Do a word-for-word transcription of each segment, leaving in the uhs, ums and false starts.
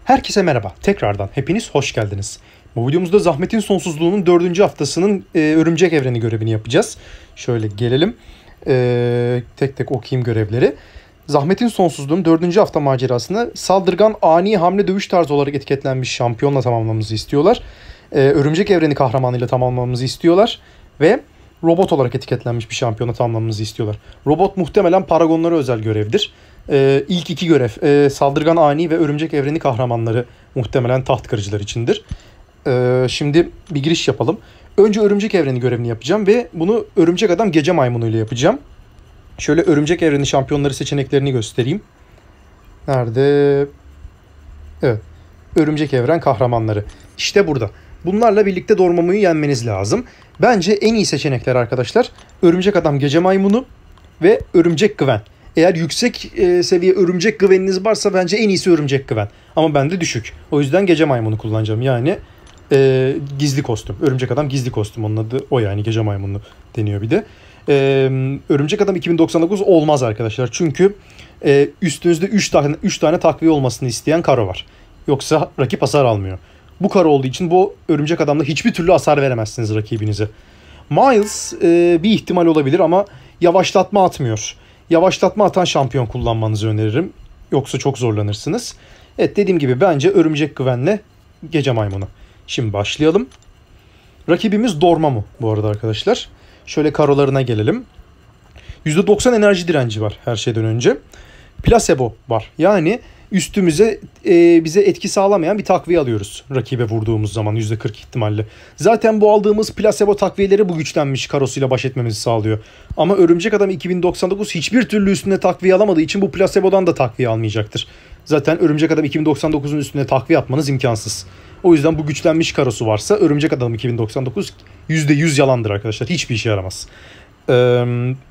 Herkese merhaba. Tekrardan hepiniz hoş geldiniz. Bu videomuzda Zahmetin Sonsuzluğu'nun dördüncü haftasının e, Örümcek Evreni görevini yapacağız. Şöyle gelelim. E, tek tek okuyayım görevleri. Zahmetin Sonsuzluğu'nun dördüncü hafta macerasını saldırgan, ani, hamle, dövüş tarzı olarak etiketlenmiş şampiyonla tamamlamamızı istiyorlar. E, Örümcek Evreni kahramanıyla tamamlamamızı istiyorlar. Ve robot olarak etiketlenmiş bir şampiyonla tamamlamamızı istiyorlar. Robot muhtemelen Paragonlara özel görevdir. Ee, ilk iki görev e, saldırgan, ani ve örümcek evreni kahramanları muhtemelen taht kırıcılar içindir. Ee, şimdi bir giriş yapalım. Önce örümcek evreni görevini yapacağım ve bunu örümcek adam gece maymunu ile yapacağım. Şöyle örümcek evreni şampiyonları seçeneklerini göstereyim. Nerede? Evet. Örümcek evren kahramanları. İşte burada. Bunlarla birlikte Dormammu'yu yenmeniz lazım. Bence en iyi seçenekler arkadaşlar örümcek adam gece maymunu ve örümcek Gwen. Eğer yüksek e, seviye örümcek Gwen'iniz varsa bence en iyisi örümcek Gwen. Ama bende düşük. O yüzden gece maymunu kullanacağım. Yani e, gizli kostüm. Örümcek adam gizli kostüm. Onun adı o, yani gece maymunu deniyor bir de. E, örümcek adam iki bin doksan dokuz olmaz arkadaşlar. Çünkü e, üstünüzde üç tane, üç tane takviye olmasını isteyen karo var. Yoksa rakip hasar almıyor. Bu karo olduğu için bu örümcek adamla hiçbir türlü hasar veremezsiniz rakibinize. Miles e, bir ihtimal olabilir ama yavaşlatma atmıyor. Yavaşlatma atan şampiyon kullanmanızı öneririm. Yoksa çok zorlanırsınız. Evet, dediğim gibi bence örümcek Gwen'le gece maymunu. Şimdi başlayalım. Rakibimiz Dormammu bu arada arkadaşlar. Şöyle karolarına gelelim. yüzde doksan enerji direnci var her şeyden önce. Placebo var. Yani üstümüze e, bize etki sağlamayan bir takviye alıyoruz rakibe vurduğumuz zaman yüzde kırk ihtimalle. Zaten bu aldığımız placebo takviyeleri bu güçlenmiş karosuyla baş etmemizi sağlıyor. Ama örümcek adam iki bin doksan dokuz hiçbir türlü üstüne takviye alamadığı için bu placebodan da takviye almayacaktır. Zaten örümcek adam iki bin doksan dokuzun üstüne takviye atmanız imkansız. O yüzden bu güçlenmiş karosu varsa örümcek adam iki bin doksan dokuz yüzde yüz yalandır arkadaşlar. Hiçbir işe yaramaz. Ee,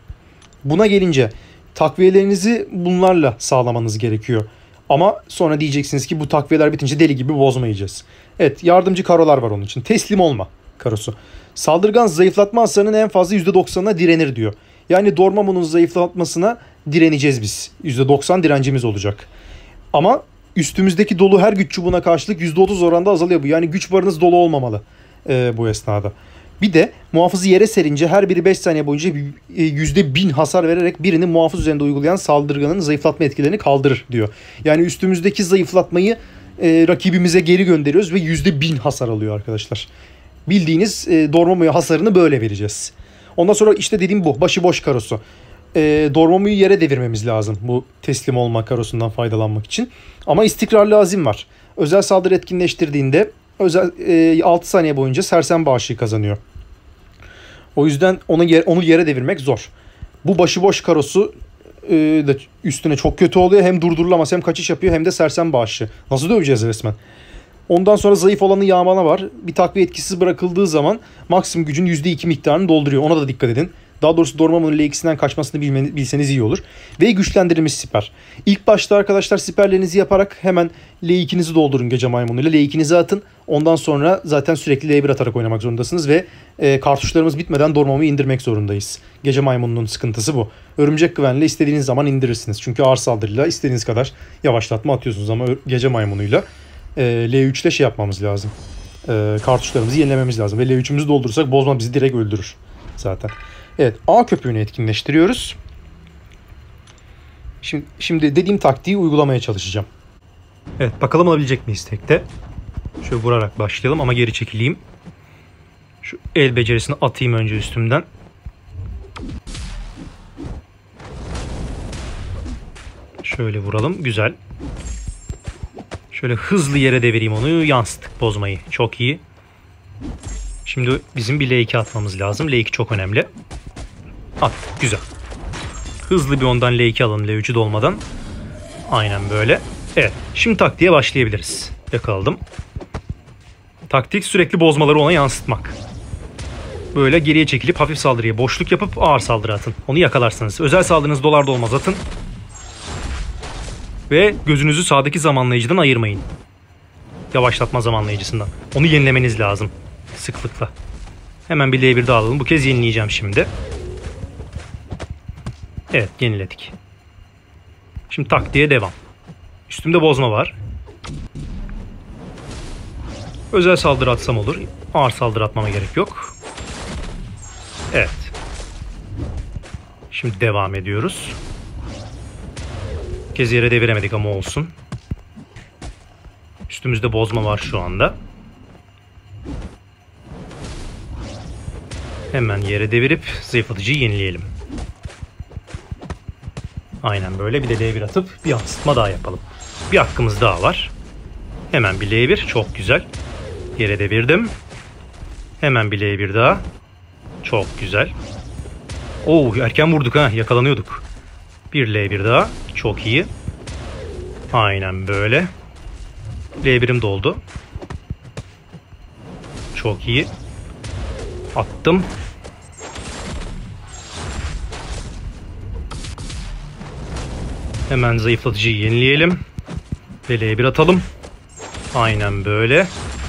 buna gelince takviyelerinizi bunlarla sağlamanız gerekiyor. Ama sonra diyeceksiniz ki bu takviyeler bitince deli gibi bozmayacağız. Evet, yardımcı karolar var onun için. Teslim olma karosu. Saldırgan zayıflatma hasarının en fazla yüzde doksanına direnir diyor. Yani Dormammu'nun zayıflatmasına direneceğiz biz. yüzde doksan direncimiz olacak. Ama üstümüzdeki dolu her güç çubuğuna karşılık yüzde otuz oranda azalıyor bu. Yani güç barınız dolu olmamalı e, bu esnada. Bir de muhafızı yere serince her biri beş saniye boyunca yüzde bin hasar vererek birini muhafız üzerinde uygulayan saldırganın zayıflatma etkilerini kaldırır diyor. Yani üstümüzdeki zayıflatmayı e, rakibimize geri gönderiyoruz ve yüzde bin hasar alıyor arkadaşlar. Bildiğiniz e, Dormammu'ya hasarını böyle vereceğiz. Ondan sonra işte dediğim bu başıboş karosu. E, Dormammu'yu yere devirmemiz lazım bu teslim olma karosundan faydalanmak için. Ama istikrarlı azim var. Özel saldırı etkinleştirdiğinde özel e, altı saniye boyunca sersem bağışı kazanıyor. O yüzden onu yer, onu yere devirmek zor. Bu başıboş karosu e, da üstüne çok kötü oluyor. Hem durdurulamaz, hem kaçış yapıyor, hem de sersem bağışı. Nasıl döveceğiz resmen? Ondan sonra zayıf olanı yağmana var. Bir takviye etkisiz bırakıldığı zaman maksimum gücün yüzde iki miktarını dolduruyor. Ona da dikkat edin. Daha doğrusu Dormammu'nun L ikisinden kaçmasını bilmeniz, bilseniz iyi olur. Ve güçlendirilmiş siper. İlk başta arkadaşlar siperlerinizi yaparak hemen L ikinizi doldurun gece maymunuyla. L ikinizi atın. Ondan sonra zaten sürekli L bir atarak oynamak zorundasınız ve e, kartuşlarımız bitmeden Dormammu'yu indirmek zorundayız. Gece maymununun sıkıntısı bu. Örümcek Gwen'le istediğiniz zaman indirirsiniz. Çünkü ağır saldırıyla istediğiniz kadar yavaşlatma atıyorsunuz ama gece maymunuyla e, L üçte şey yapmamız lazım. E, kartuşlarımızı yenilememiz lazım. Ve L üçümüzü doldurursak bozma bizi direkt öldürür zaten. Evet, A köpüğünü etkinleştiriyoruz. Şimdi, şimdi dediğim taktiği uygulamaya çalışacağım. Evet, bakalım alabilecek miyiz tekte. Şöyle vurarak başlayalım ama geri çekileyim. Şu el becerisini atayım önce üstümden. Şöyle vuralım, güzel. Şöyle hızlı yere devireyim onu, yansıttık bozmayı. Çok iyi. Şimdi bizim bir L iki atmamız lazım. L iki çok önemli. Attık, güzel. Hızlı bir ondan L iki alın, L üçü dolmadan. Aynen böyle. Evet, şimdi taktiğe başlayabiliriz. Yakaladım. Taktik sürekli bozmaları ona yansıtmak. Böyle geriye çekilip hafif saldırıya boşluk yapıp ağır saldırı atın. Onu yakalarsanız. Özel saldırınız dolar dolmaz atın. Ve gözünüzü sağdaki zamanlayıcıdan ayırmayın. Yavaşlatma zamanlayıcısından. Onu yenilemeniz lazım. Sıklıkla. Hemen bir L bir daha alalım. Bu kez yenileyeceğim şimdi. Evet, yeniledik. Şimdi taktiğe devam. Üstümde bozma var. Özel saldırı atsam olur. Ağır saldırı atmama gerek yok. Evet. Şimdi devam ediyoruz. Bir kez yere deviremedik ama olsun. Üstümüzde bozma var şu anda. Hemen yere devirip zayıflatıcıyı yenileyelim. Aynen böyle. Bir de L bir atıp bir yansıtma daha yapalım. Bir hakkımız daha var. Hemen bir L bir. Çok güzel. Yere devirdim. Hemen bir L bir daha. Çok güzel. Oo, erken vurduk ha. Yakalanıyorduk. Bir L bir daha. Çok iyi. Aynen böyle. L birim doldu. Çok iyi. Attım. Hemen zayıflatıcıyı yenileyelim. Ve L bir atalım. Aynen böyle.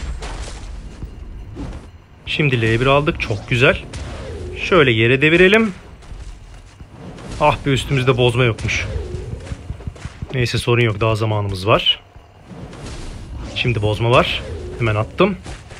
Şimdi L bir aldık. Çok güzel. Şöyle yere devirelim. Ah be, üstümüzde bozma yokmuş. Neyse, sorun yok. Daha zamanımız var. Şimdi bozma var. Hemen attım.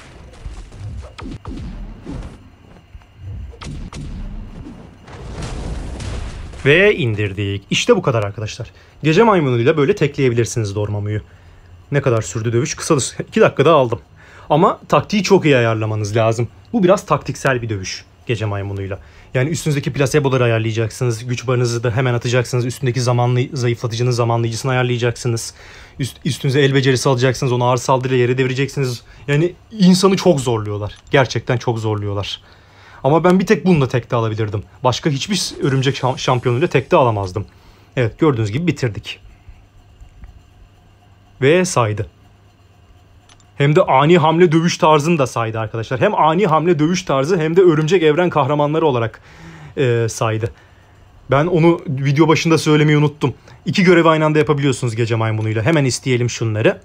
Ve indirdik. İşte bu kadar arkadaşlar. Gece maymunuyla böyle tekleyebilirsiniz Dormammu'yu. Ne kadar sürdü dövüş? Kısa iki dakikada aldım. Ama taktiği çok iyi ayarlamanız lazım. Bu biraz taktiksel bir dövüş gece maymunuyla. Yani üstünüzdeki plaseboları ayarlayacaksınız. Güç barınızı da hemen atacaksınız. Üstündeki zamanlı, zayıflatıcının zamanlayıcısını ayarlayacaksınız. Üst, üstünüze el becerisi alacaksınız. Onu ağır saldırıyla yere devireceksiniz. Yani insanı çok zorluyorlar. Gerçekten çok zorluyorlar. Ama ben bir tek bununla tekte alabilirdim. Başka hiçbir örümcek şampiyonuyla tekte alamazdım. Evet, gördüğünüz gibi bitirdik. Ve saydı. Hem de ani hamle dövüş tarzını da saydı arkadaşlar. Hem ani hamle dövüş tarzı hem de örümcek evren kahramanları olarak e, saydı. Ben onu video başında söylemeyi unuttum. İki görevi aynı anda yapabiliyorsunuz gece maymunuyla. Hemen isteyelim şunları.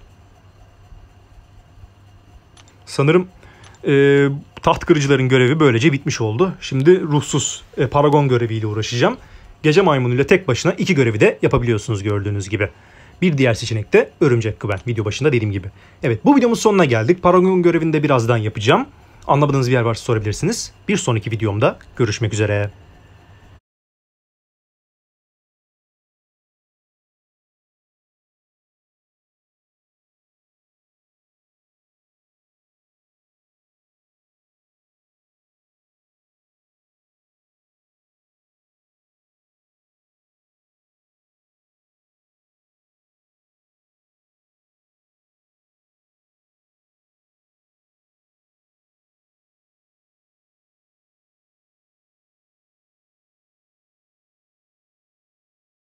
Sanırım e, taht kırıcıların görevi böylece bitmiş oldu. Şimdi ruhsuz e, paragon göreviyle uğraşacağım. Gece maymunuyla tek başına iki görevi de yapabiliyorsunuz gördüğünüz gibi. Bir diğer seçenek de örümcek kıven. Video başında dediğim gibi. Evet, bu videomuz sonuna geldik. Paragon görevini de birazdan yapacağım. Anlamadığınız bir yer varsa sorabilirsiniz. Bir sonraki videomda görüşmek üzere.